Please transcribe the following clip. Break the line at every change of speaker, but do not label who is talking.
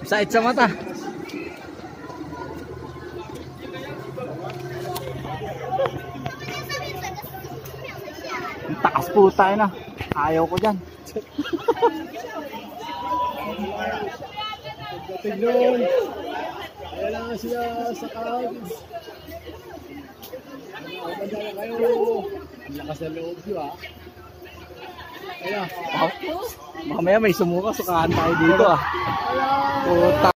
Sakit sa mata. Taas po tayo na. Ayaw ko dyan.
Tignon. Kaya lang siya sa couch. Maganda kayo. Ang lakas na loob siya. Kaya.
Mamaya may sumuka. Sukahan tayo dito ah. Puta.